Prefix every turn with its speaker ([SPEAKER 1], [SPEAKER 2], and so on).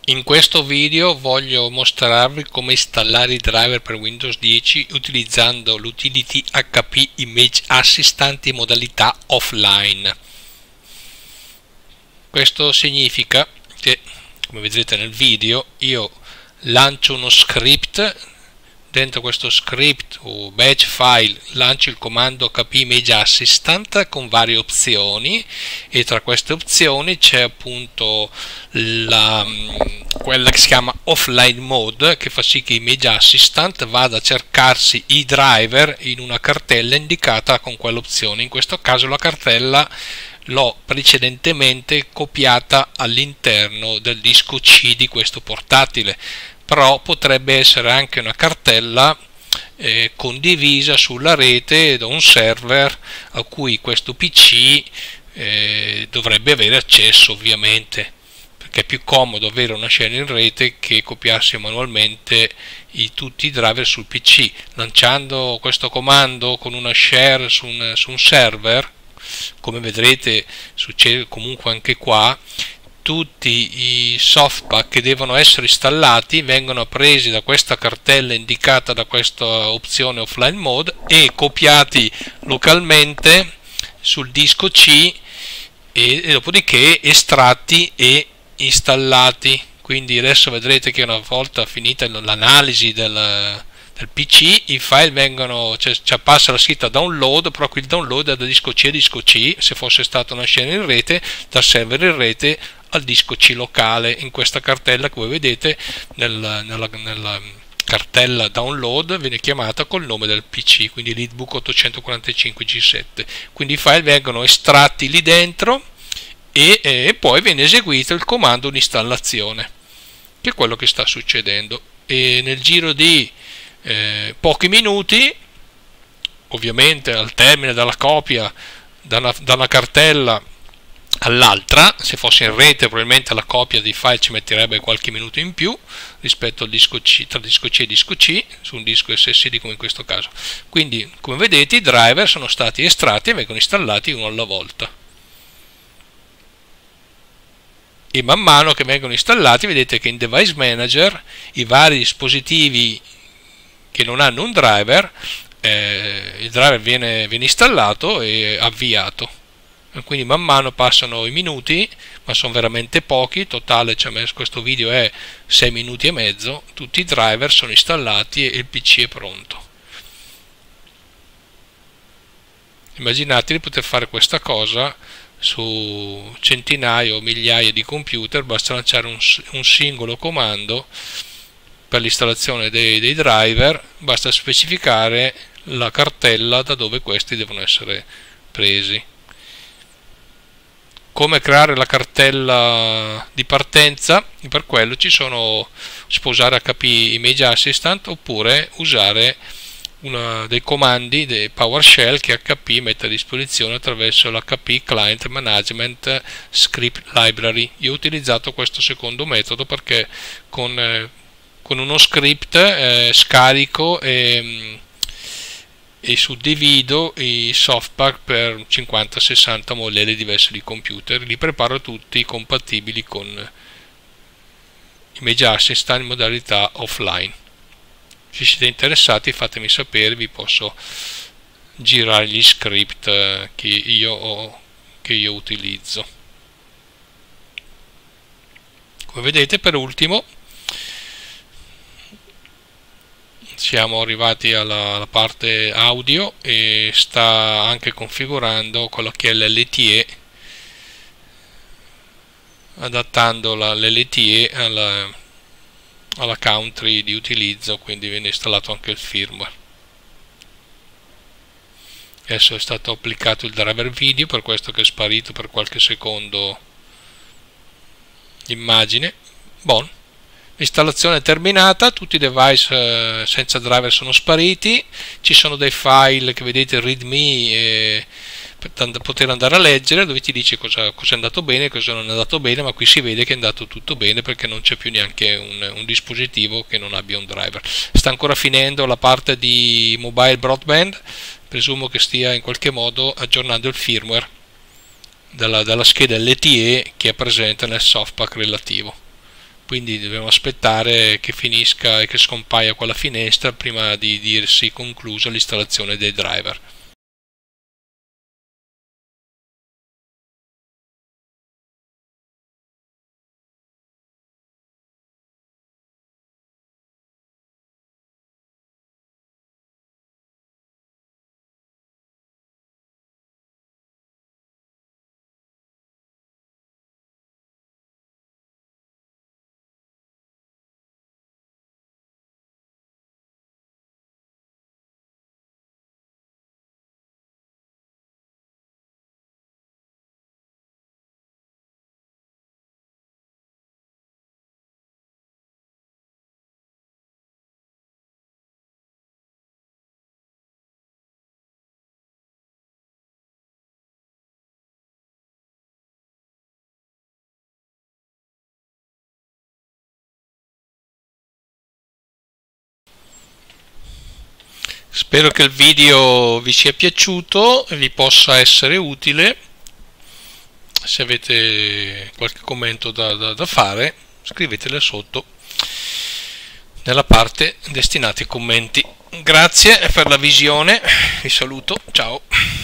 [SPEAKER 1] In questo video voglio mostrarvi come installare i driver per Windows 10 utilizzando l'utility HP Image Assistant in modalità offline. Questo significa che, come vedrete nel video, io lancio uno script. Dentro questo script o batch file lancio il comando HP Image Assistant con varie opzioni, e tra queste opzioni c'è appunto quella che si chiama offline mode, che fa sì che Image Assistant vada a cercarsi i driver in una cartella indicata con quell'opzione. In questo caso la cartella l'ho precedentemente copiata all'interno del disco C di questo portatile, però potrebbe essere anche una cartella condivisa sulla rete da un server a cui questo PC dovrebbe avere accesso, ovviamente, perché è più comodo avere una share in rete che copiarsi manualmente tutti i driver sul PC. Lanciando questo comando con una share su un server, come vedrete succede comunque anche qua, tutti i softpack che devono essere installati vengono presi da questa cartella indicata da questa opzione offline mode e copiati localmente sul disco C e dopodiché estratti e installati. Quindi adesso vedrete che una volta finita l'analisi del PC, i file vengono, cioè passa la scritta download, però qui il download è da disco C a disco C, se fosse stata una scena in rete, dal server in rete al disco C locale, in questa cartella che voi vedete nella cartella download viene chiamata col nome del PC, quindi Leadbook 845 G7. Quindi i file vengono estratti lì dentro e poi viene eseguito il comando di installazione, che è quello che sta succedendo, e nel giro di pochi minuti, ovviamente al termine della copia da una cartella all'altra, se fosse in rete probabilmente la copia dei file ci metterebbe qualche minuto in più rispetto al disco C, tra disco C e disco C, su un disco SSD come in questo caso. Quindi, come vedete, i driver sono stati estratti e vengono installati uno alla volta, e man mano che vengono installati vedete che in Device Manager i vari dispositivi che non hanno un driver, il driver viene installato e avviato. Quindi man mano passano i minuti, ma sono veramente pochi, totale questo video è 6 minuti e mezzo, tutti i driver sono installati e il PC è pronto. Immaginate di poter fare questa cosa su centinaia o migliaia di computer, basta lanciare un singolo comando per l'installazione dei driver, basta specificare la cartella da dove questi devono essere presi. Come creare la cartella di partenza? Per quello si può usare HP Image Assistant oppure usare dei comandi dei PowerShell che HP mette a disposizione attraverso l'HP Client Management Script Library. Io ho utilizzato questo secondo metodo perché con uno script scarico e suddivido i softpack per 50-60 modelli diversi di computer, li preparo tutti compatibili con Image Assistant in modalità offline. Se siete interessati fatemi sapere, vi posso girare gli script che io utilizzo. Come vedete, per ultimo siamo arrivati alla parte audio e sta anche configurando quello che è l'LTE, adattando l'LTE alla country di utilizzo, quindi viene installato anche il firmware. Adesso è stato applicato il driver video, per questo che è sparito per qualche secondo l'immagine. Buon. L'installazione è terminata, tutti i device senza driver sono spariti, ci sono dei file che vedete readme per poter andare a leggere, dove ti dice cosa è andato bene e cosa non è andato bene, ma qui si vede che è andato tutto bene perché non c'è più neanche un dispositivo che non abbia un driver. Sta ancora finendo la parte di mobile broadband, presumo che stia in qualche modo aggiornando il firmware dalla scheda LTE che è presente nel softpack relativo. quindi dobbiamo aspettare che finisca e che scompaia quella finestra prima di dirsi conclusa l'installazione dei driver. Spero che il video vi sia piaciuto e vi possa essere utile. Se avete qualche commento da fare, scrivetelo sotto nella parte destinata ai commenti. Grazie per la visione, vi saluto, ciao.